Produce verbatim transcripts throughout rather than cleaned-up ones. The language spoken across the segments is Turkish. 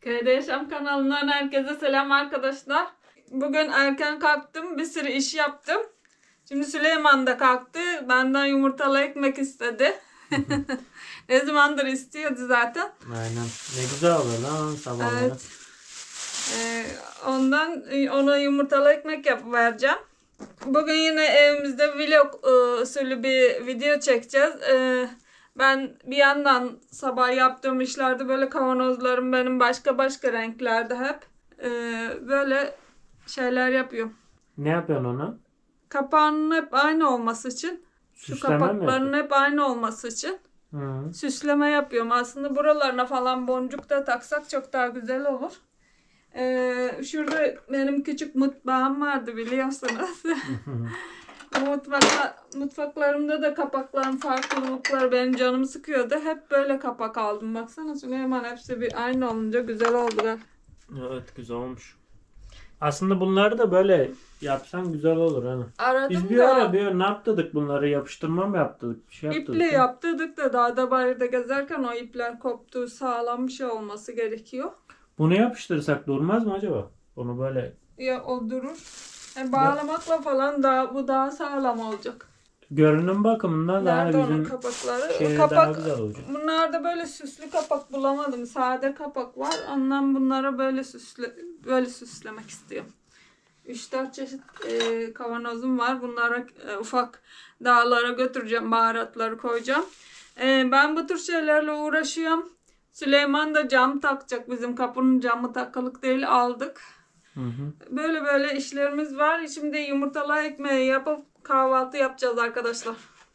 Köyde Yaşam kanalından herkese selam arkadaşlar. Bugün erken kalktım. Bir sürü iş yaptım. Şimdi Süleyman da kalktı. Benden yumurtalı ekmek istedi. Ne zamandır istiyordu zaten. Aynen. Ne güzel olur lan sabahları. Evet. Ee, ondan ona yumurtalı ekmek yapıvereceğim. Bugün yine evimizde vlog e, usulü bir video çekeceğiz. E, ben bir yandan sabah yaptığım işlerde böyle kavanozlarım benim başka başka renklerde hep. E, böyle şeyler yapıyorum. Ne yapıyorsun ona? Kapağının hep aynı olması için. Şu Süsleme mi kapakların yapıyorsun? hep aynı olması için. Hı. Süsleme yapıyorum. Aslında buralarına falan boncuk da taksak çok daha güzel olur. Ee, şurada benim küçük mutfağım vardı biliyorsunuz. Mutfakla, mutfaklarımda da kapakların farklılıkları benim canımı sıkıyordu. Hep böyle kapak aldım. Baksana Süleyman, hepsi bir aynı olunca güzel oldular. Evet, güzel olmuş. Aslında bunları da böyle yapsan güzel olur hani. Aradım Biz bir da ara bir ara ne yaptırdık bunları? Yapıştırma mı yaptırdık? Bir şey yaptırdık. iple ya. yaptırdık da dağda bayırda gezerken o ipler koptu. Sağlam bir şey olması gerekiyor. Bunu yapıştırsak durmaz mı acaba? Onu böyle Ya o durur. Yani bağlamakla falan daha, bu daha sağlam olacak. görünüm bakımından daha Nerede onun bizim kapakları? şeye Kapak, daha güzel olacak. bunlarda böyle süslü kapak bulamadım. Sade kapak var. Ondan bunlara böyle süsle, böyle süslemek istiyorum. üç dört çeşit e, kavanozum var. Bunlara e, ufak dağlara götüreceğim. Baharatları koyacağım. E, ben bu tür şeylerle uğraşıyorum. Süleyman da cam takacak. Bizim kapının camı takılık değil, aldık. Hı hı. Böyle böyle işlerimiz var. Şimdi yumurtalı ekmeği yapıp kahvaltı yapacağız arkadaşlar.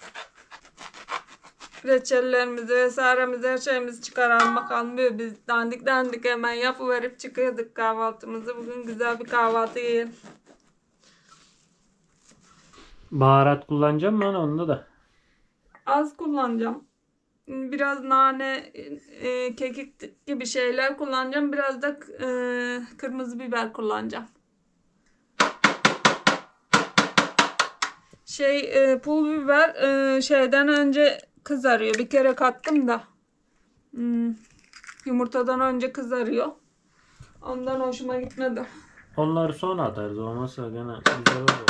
Reçellerimizi vesairemizi, her şeyimizi çıkaralım bakalım. Biz dandik dandik hemen yapıverip çıkıyorduk kahvaltımızı. Bugün güzel bir kahvaltı yiyelim. Baharat kullanacağım mı onda da? Az kullanacağım. Biraz nane, e, kekik gibi şeyler kullanacağım. Biraz da e, kırmızı biber kullanacağım. Şey e, pul biber e, şeyden önce kızarıyor. Bir kere kattım da. Hmm, yumurtadan önce kızarıyor. Ondan hoşuma gitmedi. Onları sonra atarız. Olmazsa gene güzel olur.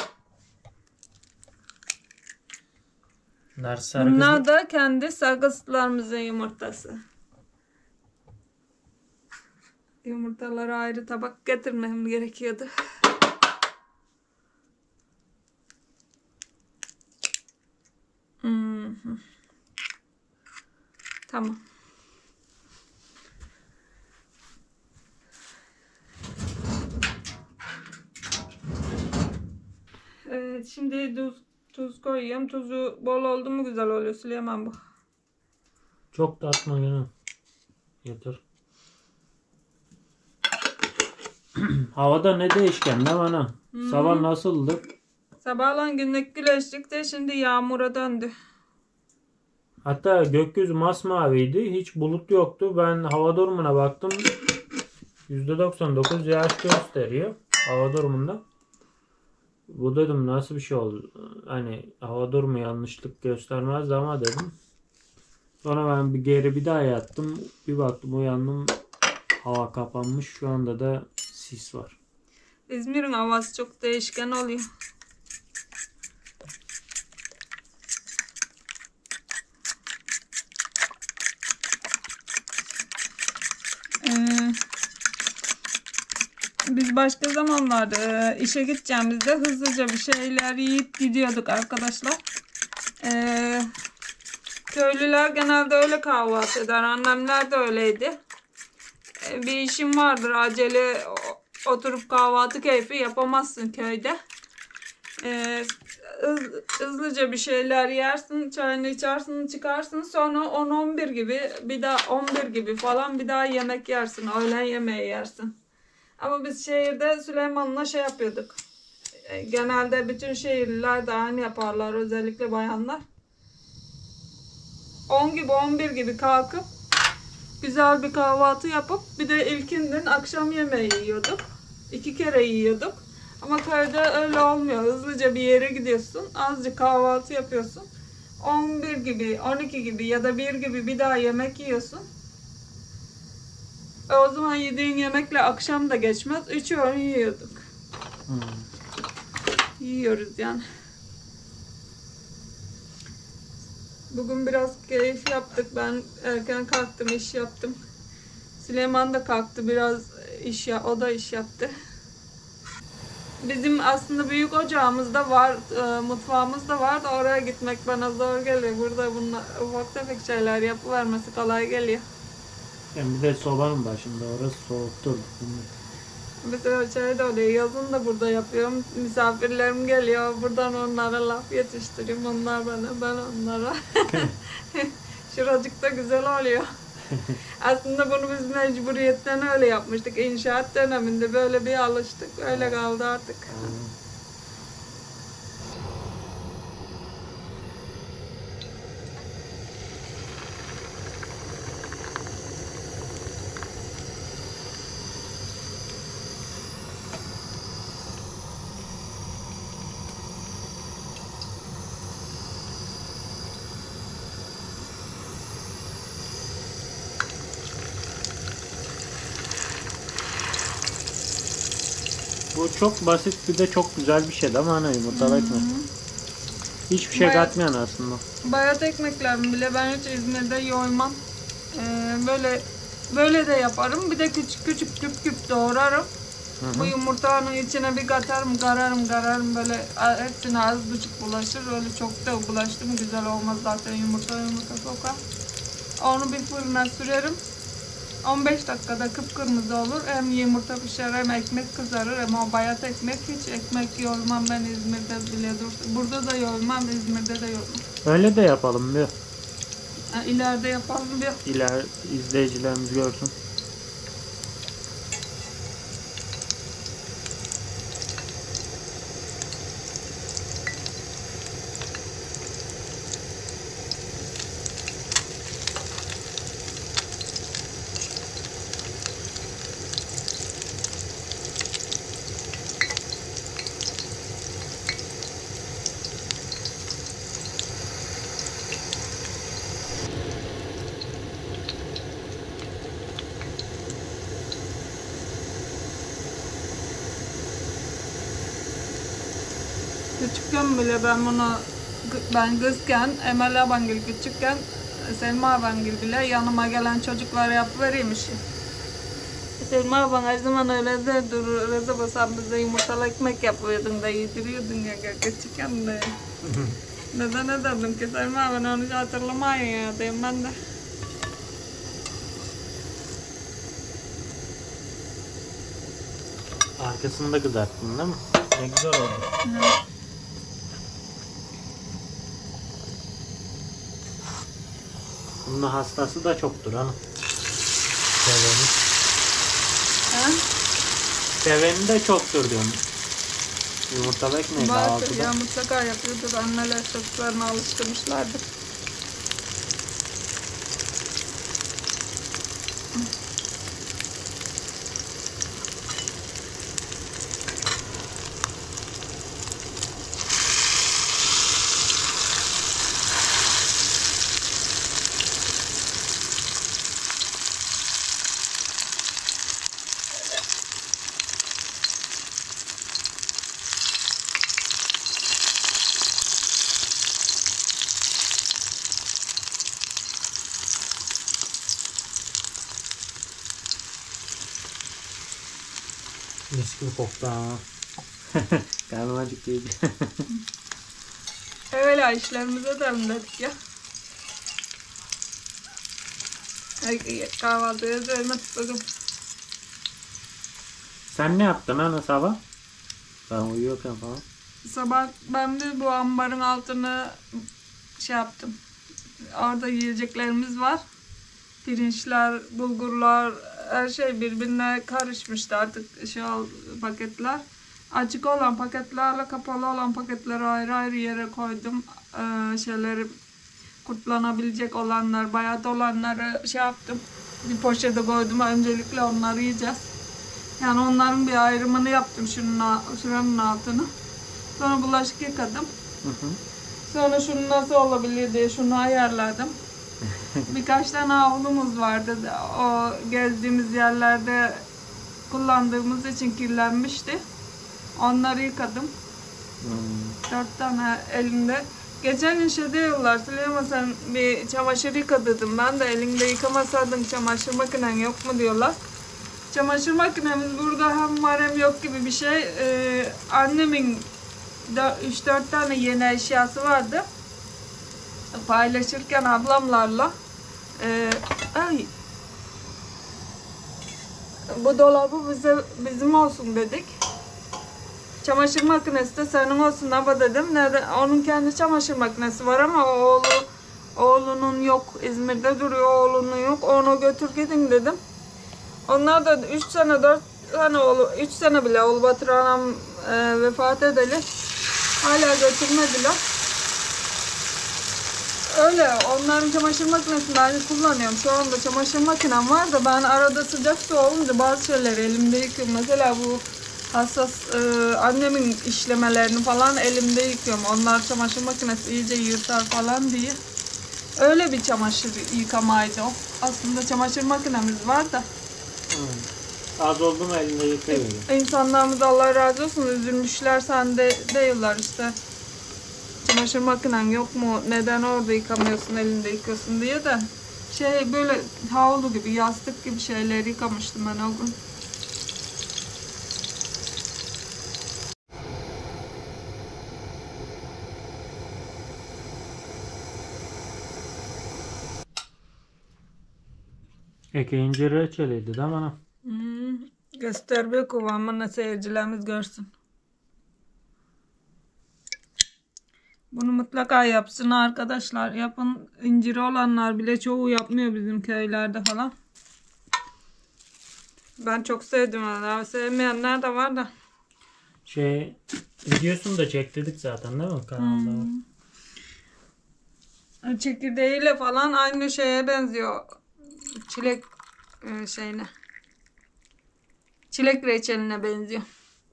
Bunlar sarı Bunlar kızlı- da kendi sargıslarımızın yumurtası. Yumurtaları ayrı tabak getirmem gerekiyordu. Hmm. Tamam. Evet, şimdi tuz, tuz koyuyorum. Tuzu bol oldu mu güzel oluyor Süleyman bu. Çok da atma gene. Yeter. Havada ne değişken ne bana? Hmm. Sabah nasıldı? Sabahlan günlük güneşlikte şimdi yağmura döndü. Hatta gökyüzü masmaviydi. Hiç bulut yoktu. Ben hava durumuna baktım. yüzde doksan dokuz yağış gösteriyor. Hava durumunda. Bu dedim nasıl bir şey oldu? Hani hava durumu yanlışlık göstermezdi ama dedim. Sonra ben bir geri bir daha yattım. Bir baktım uyandım. Hava kapanmış. Şu anda da sis var. İzmir'in havası çok değişken oluyor. Ee, biz başka zamanlarda e, işe gideceğimizde hızlıca bir şeyler yiyip gidiyorduk arkadaşlar. Ee, köylüler genelde öyle kahvaltı eder. Annemler de öyleydi. Ee, bir işin vardır, acele oturup kahvaltı keyfi yapamazsın köyde. Ee, hız, hızlıca bir şeyler yersin, çayını içersin, çıkarsın, sonra on on bir gibi, bir daha on bir gibi falan bir daha yemek yersin, öğlen yemeği yersin. Ama biz şehirde Süleyman'la şey yapıyorduk. Ee, genelde bütün şehirliler de aynı yaparlar, özellikle bayanlar. on gibi on bir gibi kalkıp güzel bir kahvaltı yapıp bir de ilkinden akşam yemeği yiyorduk. İki kere yiyorduk. Ama köyde öyle olmuyor. Hızlıca bir yere gidiyorsun. Azıcık kahvaltı yapıyorsun. on bir gibi, on iki gibi ya da bir gibi bir daha yemek yiyorsun. E, o zaman yediğin yemekle akşam da geçmez. Üç öğün yiyorduk. Hmm. Yiyoruz yani. Bugün biraz keyif yaptık. Ben erken kalktım, iş yaptım. Süleyman da kalktı, biraz iş ya, o da iş yaptı. Bizim aslında büyük ocağımız da var, e, mutfağımız da var da oraya gitmek bana zor geliyor. Burada bunlar ufak tefek şeyler yapıvermesi kolay geliyor. Yani bir de sobanın başında, orası soğuktur. Mesela şey de oluyor, yazın da burada yapıyorum. Misafirlerim geliyor, buradan onlara laf yetiştiriyorum. Onlar bana, ben onlara. Şuracık da güzel oluyor. Aslında bunu biz mecburiyetten öyle yapmıştık. İnşaat döneminde böyle bir alıştık. Öyle kaldı artık. Bu çok basit, bir de çok güzel bir şey değil mi ana, yumurtalı ekmek? Hiçbir şey Bayat- katmayan aslında. Bayat ekmeklerimi bile ben hiç İzmir'de yoymam. Ee, böyle böyle de yaparım. Bir de küçük küçük küp küp doğrarım. Hı hı. Bu yumurtanın içine bir katarım, kararım, kararım böyle hepsine az buçuk bulaşır. Öyle çok da bulaştı mı güzel olmaz zaten, yumurta yumurta sokar. Onu bir fırına sürerim. on beş dakikada kıpkırmızı olur. Hem yumurta pişer hem ekmek kızarır. Hem o bayat ekmek, hiç ekmek yoymam ben İzmir'de bile dur. Burada da yoymam, İzmir'de de yoymam. Öyle de yapalım bir. Ha, ileride yapalım bir. İler izleyicilerimiz görsün. Küçükken bile ben bunu, ben kızken, Emel Abangil küçükken, Selma Abangil bile yanıma gelen çocuklara yapıvereyim işi. Selma Abang her zaman öyle de dur, Reza Basan bize yumurtalı ekmek yapıyordun da yediriyordun ya küçükken de. Neden ne dedim ki Selma ben onu hiç hatırlamayın ya diyeyim ben de. Arkasını da kızarttın değil mi? Ne güzel oldu. Hı. Bunun hastası da çoktur hanım. Seveni. Ha? Seveni de çoktur diyorum. Yumurtalı ekmeği Vardır kahvaltıda. ya, mutlaka yapıyordur. Anneler çocuklarına alıştırmışlardır. Mis gibi koktu ha. Karnım acıktıydı. Öyle işlerimize devam dedik ya. Ay, kahvaltıya söylemek bugün. Sen ne yaptın ana sabah? Ben uyuyorken falan. Sabah ben de bu ambarın altını şey yaptım. Orada yiyeceklerimiz var. Pirinçler, bulgurlar, her şey birbirine karışmıştı artık şey ol, paketler. Açık olan paketlerle kapalı olan paketleri ayrı ayrı yere koydum. Ee, şeyleri kurtlanabilecek olanlar, bayat olanları şey yaptım. Bir poşete koydum. Öncelikle onları yiyeceğiz. Yani onların bir ayrımını yaptım şunun, şuranın altını. Sonra bulaşık yıkadım. Hı hı. Sonra şunu nasıl olabilir diye şunu ayarladım. Birkaç tane havlumuz vardı. O gezdiğimiz yerlerde kullandığımız için kirlenmişti. Onları yıkadım. Hmm. Dört tane elimde. Geçen gün şey diyorlar, Süleyman sen bir çamaşır yıka dedim. Ben de elinde yıkamasaydın çamaşır makinen yok mu diyorlar. Çamaşır makinemiz burada hem var hem yok gibi bir şey. Ee, annemin üç dört tane yeni eşyası vardı. Paylaşırken ablamlarla e, ay, bu dolabı bize bizim olsun dedik. Çamaşır makinesi de senin olsun ama dedim. Neden? Onun kendi çamaşır makinesi var ama oğlu oğlunun yok. İzmir'de duruyor, oğlunun yok. Onu götür gidin dedim. Onlar da üç sene dört sene oğlu üç sene bile oğlu Batır anam e, vefat edeli. Hala götürmediler. Öyle onların çamaşır makinesini ben kullanıyorum. Şu anda çamaşır makinem var da ben arada sıcak su olunca bazı şeyleri elimde yıkıyorum. Mesela bu hassas e, annemin işlemelerini falan elimde yıkıyorum. Onlar çamaşır makinesi iyice yırtar falan diye. Öyle bir çamaşır yıkamaydı o. Aslında çamaşır makinemiz var da. Hmm. Az oldu mu elinde yıkayıyorum. İnsanlarımız Allah razı olsun üzülmüşler, sen de diyorlar işte. Çamaşır makinen yok mu? Neden orada yıkamıyorsun, elinde yıkıyorsun diye de. Şey böyle havlu gibi, yastık gibi şeyleri yıkamıştım ben o gün. Eke incir reçeliydi değil mi anam? Hmm. Göster bir kıvamını seyircilerimiz görsün. Bunu mutlaka yapsın arkadaşlar. Yapın. İnciri olanlar bile çoğu yapmıyor bizim köylerde falan. Ben çok sevdim onu. Sevmeyenler de var da. Şey videosunu da çektirdik zaten değil mi kanalda? Hmm. Çekirdeğiyle falan aynı şeye benziyor. Çilek e, şeyine. Çilek reçeline benziyor.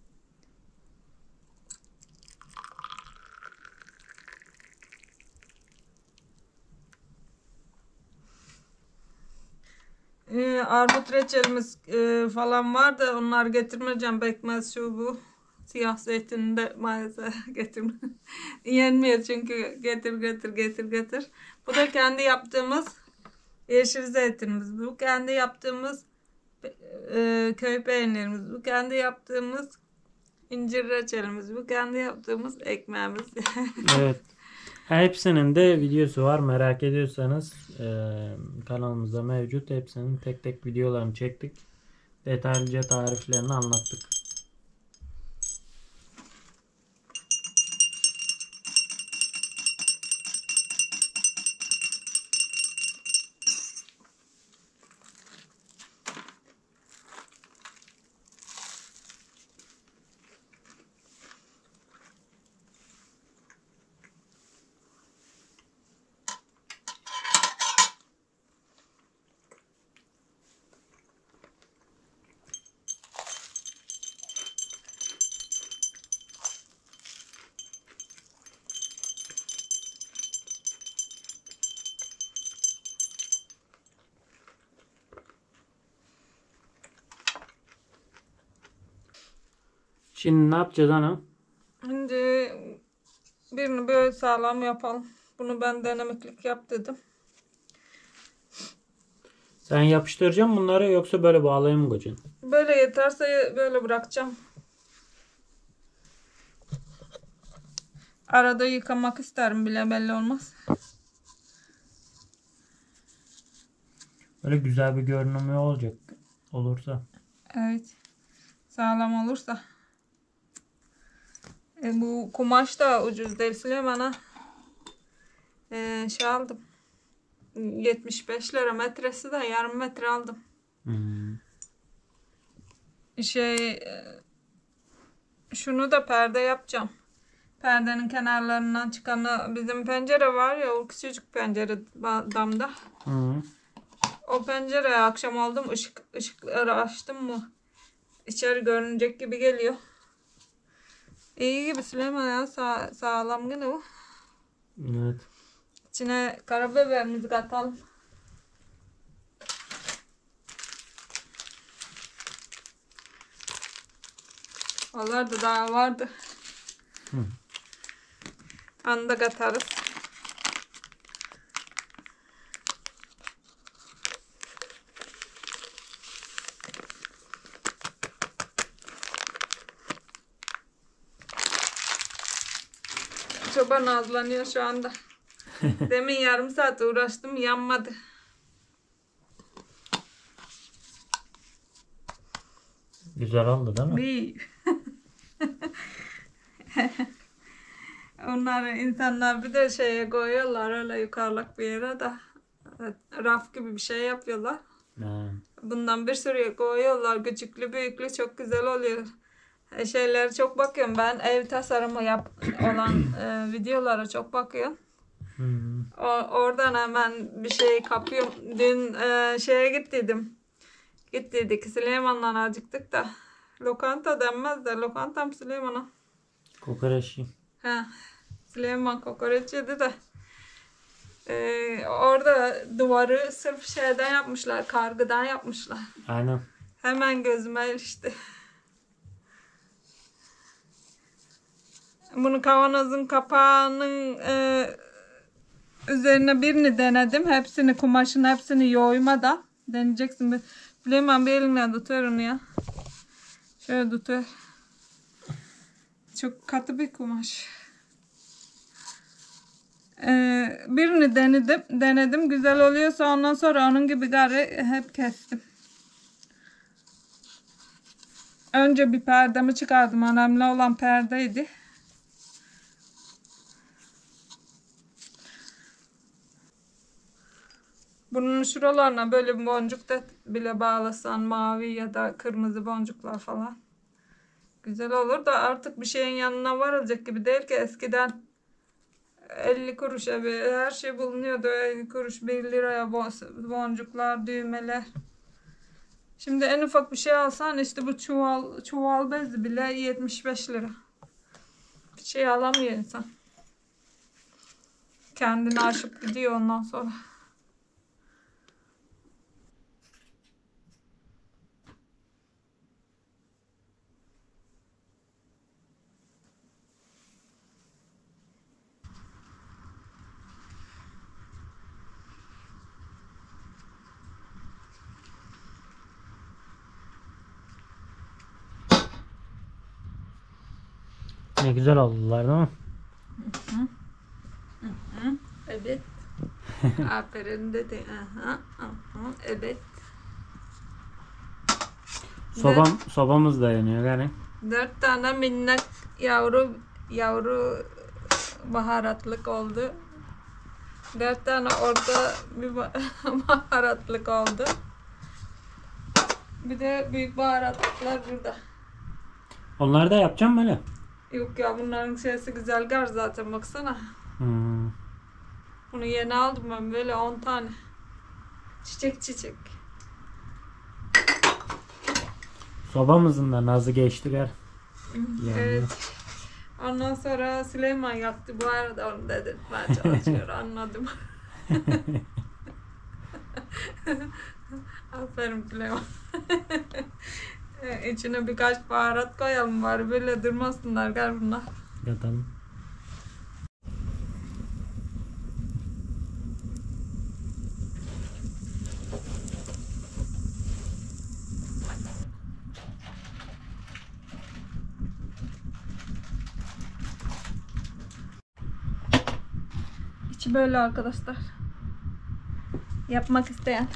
Ee, armut reçelimiz e, falan var da onlar getirmeyeceğim. Pekmez şu bu. Siyah zeytini de maalesef getirme. Yenmiyor çünkü getir getir getir getir. Bu da kendi yaptığımız yeşil zeytinimiz. Bu kendi yaptığımız e, köy peynirimiz. Bu kendi yaptığımız incir reçelimiz. Bu kendi yaptığımız ekmeğimiz. Evet. Hepsinin de videosu var. Merak ediyorsanız e, kanalımızda mevcut. Hepsinin tek tek videolarını çektik. Detaylıca tariflerini anlattık. Şimdi ne yapacağız hanım? Şimdi birini böyle sağlam yapalım. Bunu ben denemeklik yap dedim. Sen yapıştıracaksın bunları yoksa böyle bağlayayım mı kocan? Böyle yeterse böyle bırakacağım. Arada yıkamak isterim bile belli olmaz. Böyle güzel bir görünümü olacak olursa. Evet. Sağlam olursa. E, bu kumaş da ucuz değil Süleyman'a. E, şey aldım. yetmiş beş lira metresi de yarım metre aldım. Hmm. Şey e, şunu da perde yapacağım. Perdenin kenarlarından çıkanı bizim pencere var ya o küçücük pencere damda. Hmm. O pencereye akşam aldım ışık ışıkları açtım mı içeri görünecek gibi geliyor. İyi gibi Süleyman ya sağ, sağlam gene bu. Evet. İçine karabiberimizi katalım. Onlar da daha vardı. Hı. Onu da katarız. Çoban nazlanıyor şu anda. Demin yarım saat uğraştım, yanmadı. Güzel oldu değil mi? Bir. Onları insanlar bir de şeye koyuyorlar, öyle yukarılık bir yere de raf gibi bir şey yapıyorlar. Ha. Bundan bir sürü koyuyorlar, küçüklü büyüklü, çok güzel oluyor. E, şeylere çok bakıyorum ben, ev tasarımı yap olan e, videolara çok bakıyorum. Hmm. O, oradan hemen bir şey kapıyorum. Dün e, şeye gittiydim. Gittiydik Süleyman'dan acıktık da. Lokanta denmez de, lokantam Süleyman'a. Kokoreç. He, Süleyman kokoreç yedi de. Ee, orada duvarı sırf şeyden yapmışlar, kargıdan yapmışlar. Aynen. Hemen gözüme ilişti. Bunu kavanozun kapağının e, üzerine birini denedim. Hepsini, kumaşın hepsini yoymadan. Deneyeceksin. Bir, Süleyman bir elinle tutuyor onu ya. Şöyle tutuyor. Çok katı bir kumaş. Ee, birini denedim, denedim güzel oluyorsa ondan sonra onun gibi gari hep kestim. Önce bir perdemi çıkardım, önemli olan perdeydi. Bunun şuralarına böyle bir boncuk da bile bağlasan, mavi ya da kırmızı boncuklar falan güzel olur da artık bir şeyin yanına varılacak gibi değil ki. Eskiden elli kuruş abi her şey bulunuyordu. elli kuruş, bir liraya boncuklar, düğmeler. Şimdi en ufak bir şey alsan işte bu çuval çuval bezi bile yetmiş beş lira. Bir şey alamıyor insan. Kendini aşıp gidiyor ondan sonra. Ne güzel oldular değil mi? Hı hı. Evet. Aferin dedi. Aha, aha, evet. Sobam, sobamız da yanıyor gari. Dört tane minnak yavru yavru baharatlık oldu. Dört tane orta bir baharatlık oldu. Bir de büyük baharatlıklar burada. Onları da yapacağım böyle. Yok ya, bunların şeysi güzel gar zaten, baksana. Hmm. Bunu yeni aldım ben, böyle on tane. Çiçek çiçek. Sobamızın da nazı geçti gari. Yani. Evet. Ondan sonra Süleyman yaktı bu arada, onu dedirtmeye çalışıyor, anladım. Aferin Süleyman. İçine birkaç baharat koyalım bari, böyle durmasınlar gel bunlar. Yatalım. İçi böyle arkadaşlar. Yapmak isteyen.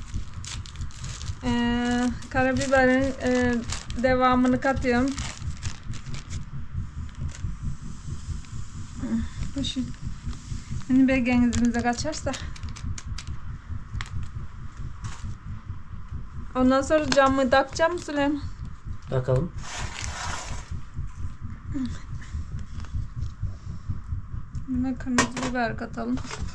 Ee, karabiberin e, devamını katıyorum. Şu, şimdi belgenize kaçarsa. Ondan sonra camı takacağım Süleyman. Bakalım. Buna kırmızı biber katalım.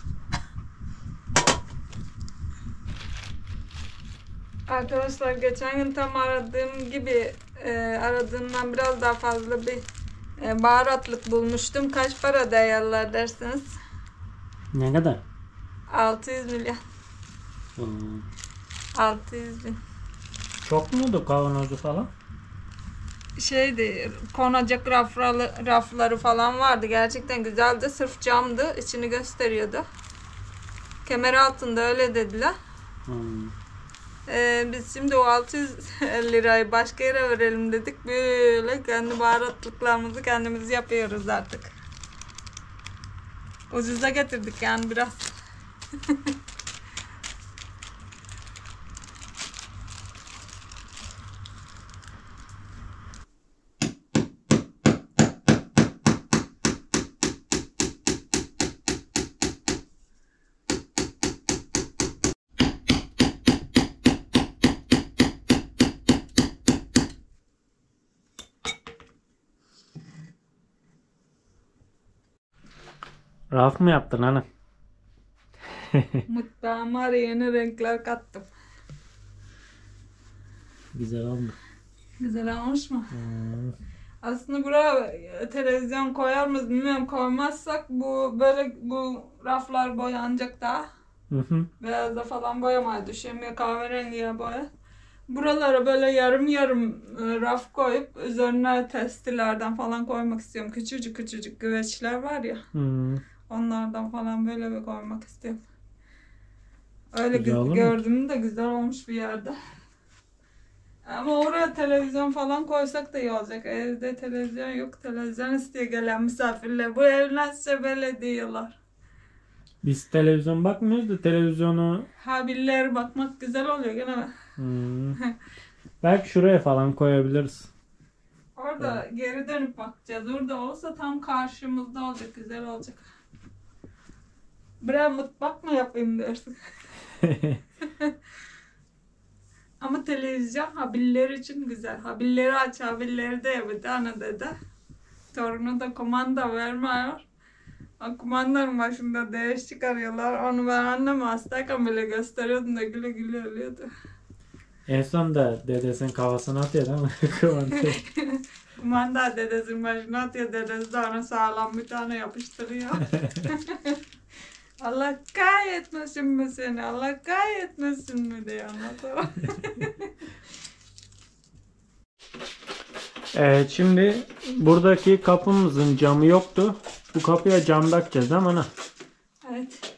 Arkadaşlar geçen gün tam aradığım gibi e, aradığımdan biraz daha fazla bir e, baharatlık bulmuştum. Kaç para değerler dersiniz? Ne kadar? altı yüz milyon. Hmm. altı yüz bin. Çok muydu kavanozu falan? Şeydi, konacak rafları, rafları falan vardı. Gerçekten güzeldi. Sırf camdı. İçini gösteriyordu. Kemer altında öyle dediler. Hmm. Ee, biz şimdi o altı yüz lirayı başka yere verelim dedik. Böyle kendi baharatlıklarımızı kendimiz yapıyoruz artık. Ucuza getirdik yani biraz. Raf mı yaptın ana? Mutfağıma yeni renkler kattım. Güzel oldu. Güzel olmuş mu? Hmm. Aslında buraya televizyon koyar mıyız bilmiyorum, koymazsak bu böyle bu raflar boyanacak daha. Hı hı. Beyaza falan boyamaya düşemiyor, kahverengiye boya. Buralara böyle yarım yarım e, raf koyup üzerine testilerden falan koymak istiyorum. Küçücük küçücük güveçler var ya. Hmm. Onlardan falan böyle bir koymak istiyorum. Öyle Güzel gö- olur mu? gördüm de güzel olmuş bir yerde. Ama oraya televizyon falan koysak da iyi olacak. Evde televizyon yok. Televizyon istiyor gelen misafirler. Bu ev nasıl böyle diyorlar. Biz televizyon bakmıyoruz da televizyonu Haberlere bakmak güzel oluyor gene. hmm. Belki şuraya falan koyabiliriz. Orada geri dönüp bakacağız. Orada olsa tam karşımızda olacak. Güzel olacak. Biraz mutfak mı yapayım dersin. Ama televizyon haberler için güzel. Haberleri aç, haberleri de ya bir tane dedi. Torunu da kumanda vermiyor. O kumandanın başında değiş çıkarıyorlar. Onu ben anneme hastayken bile gösteriyordum da güle güle ölüyordu. En son da dedesinin kafasına atıyor değil mi? Kumandayı. Kumanda dedesinin başına atıyor. Dedesi de ona sağlam bir tane yapıştırıyor. Allah kahretmesin mi seni? Allah kahretmesin mi diyor ona. Evet, şimdi buradaki kapımızın camı yoktu. Bu kapıya cam takacağız değil mi ana? Evet.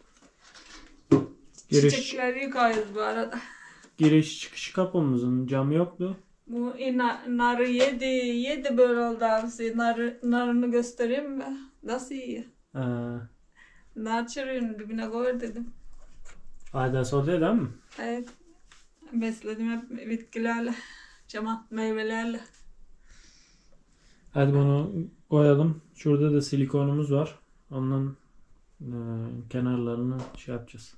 Giriş, Çiçekleri yıkıyoruz bu arada. giriş çıkış kapımızın camı yoktu. Bu ina, narı yedi, yedi böyle oldu abisi. Narı, narını göstereyim mi? Nasıl iyi? Ee, Nar çırığının dibine koy dedim. faydası oluyor değil mi? Evet. Besledim hep bitkilerle. Cama meyvelerle. Hadi bunu koyalım. Şurada da silikonumuz var. Onun e, kenarlarını şey yapacağız.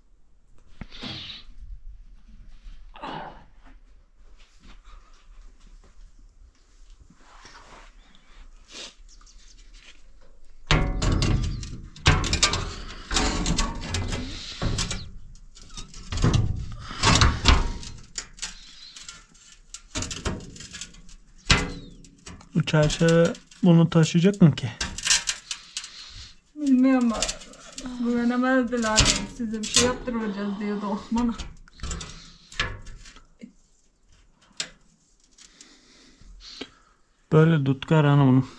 Bu çarşı bunu taşıyacak mı ki? Bilmiyorum. Güvenemezdiler. Size bir şey yaptıracağız diyordu Osman'a. Böyle tutkar hanım.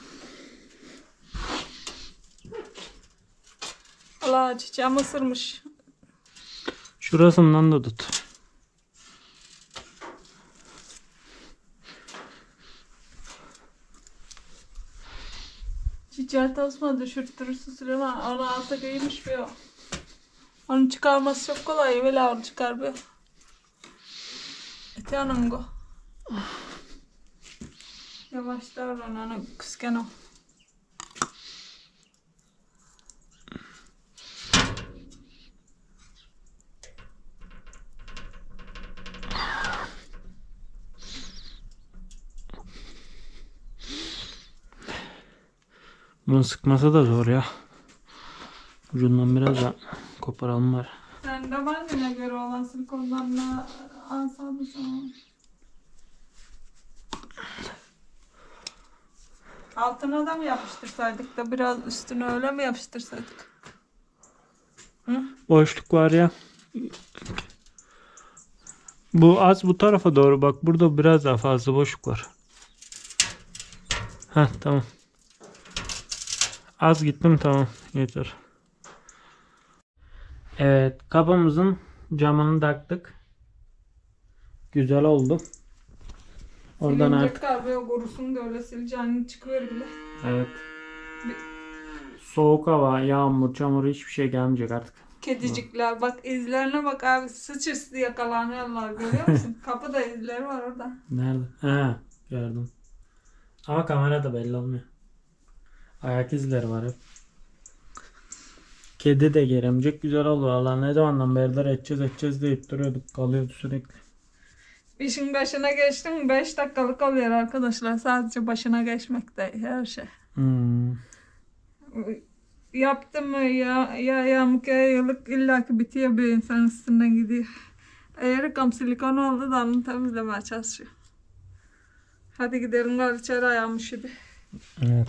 Allah çiçeğim ısırmış. Şurasından da tut. Çiçeği tasma düşürtürürsün Süleyman. Onu alta giymiş bir o. Onu çıkarması çok kolay. Böyle onu çıkar bir. Eti anam go. Yavaş davran onu kısken o. Bunu sıkması da zor ya. Ucundan biraz da koparalım var. Sen de var mı ne göre olan silikonlarla alsam sana. Altına da mı yapıştırsaydık da biraz üstüne öyle mi yapıştırsaydık? Hı? Boşluk var ya. Bu az bu tarafa doğru bak. Burada biraz daha fazla boşluk var. Heh, tamam. Az gittim, tamam. Yeter. Evet, kapımızın camını taktık. Güzel oldu. Oradan Silinecek artık. galiba kurusun da öyle sileceğini çıkıyor bile. Evet. Soğuk hava, yağmur, çamur hiçbir şey gelmeyecek artık. Kedicikler bak, izlerine bak abi, sıçırsız yakalanıyorlar, görüyor musun? Kapıda izleri var orada. Nerede? He, gördüm. Ama kamerada belli olmuyor. Ayak izleri var hep. Kedi de gelemeyecek. Güzel oldu valla. Ne zamandan beridir edeceğiz edeceğiz deyip duruyorduk. Kalıyordu sürekli. İşin başına geçtin beş dakikalık oluyor arkadaşlar. Sadece başına geçmek de her şey. Hmm. Yaptım mı ya, ya yamuk ya yıllık illaki bitiyor, bir insan üstünden gidiyor. Eğer kam silikon oldu da onu temizlemeye çalışıyor. Hadi gidelim gel içeri, ayağım üşüdü. Evet.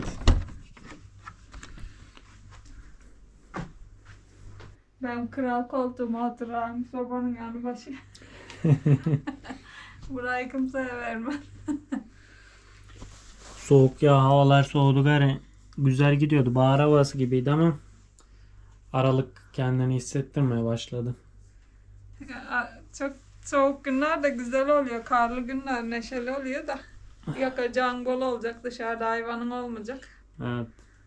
Ben kral koltuğuma oturayım sobanın yanı başı. Burayı kimseye vermem. Soğuk ya, havalar soğudu gari. Güzel gidiyordu. Bahar havası gibiydi ama Aralık kendini hissettirmeye başladı. Çok soğuk günler de güzel oluyor. Karlı günler neşeli oluyor da. Yakacağın bol olacak, dışarıda hayvanın olmayacak. Evet.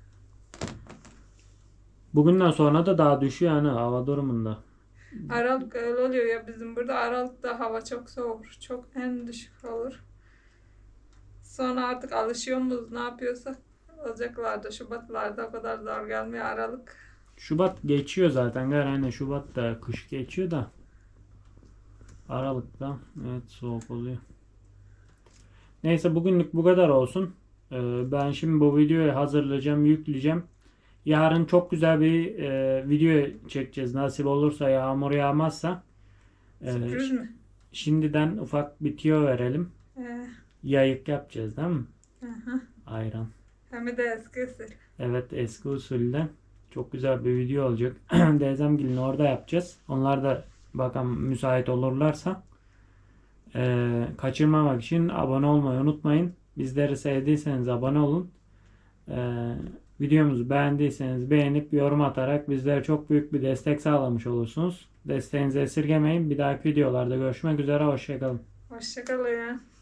Bugünden sonra da daha düşüyor yani hava durumunda. Aralık öyle oluyor ya, bizim burada Aralık'ta hava çok soğuk. Çok en düşük olur. Sonra artık alışıyor muyuz, ne yapıyorsak olacaklarda, Şubatlarda o kadar zor gelmiyor Aralık. Şubat geçiyor zaten gari, hani Şubat'ta kış geçiyor da Aralık'ta evet soğuk oluyor. Neyse, bugünlük bu kadar olsun. Ee, ben şimdi bu videoyu hazırlayacağım, yükleyeceğim. Yarın çok güzel bir e, video çekeceğiz. Nasip olursa, yağmur yağmazsa. Ee, Sürpriz mi? Şimdiden ufak bir tüyo verelim. Ee, Yayık yapacağız değil mi? hı hı. Ayran. Hem de eski usul. Evet, eski usulde. Çok güzel bir video olacak. Teyzemgilin orada yapacağız. Onlar da bakalım müsait olurlarsa. Ee, kaçırmamak için abone olmayı unutmayın. Bizleri sevdiyseniz abone olun. Ee, videomuzu beğendiyseniz beğenip yorum atarak bizlere çok büyük bir destek sağlamış olursunuz. Desteğinizi esirgemeyin. Bir dahaki videolarda görüşmek üzere. Hoşçakalın. Hoşçakalın.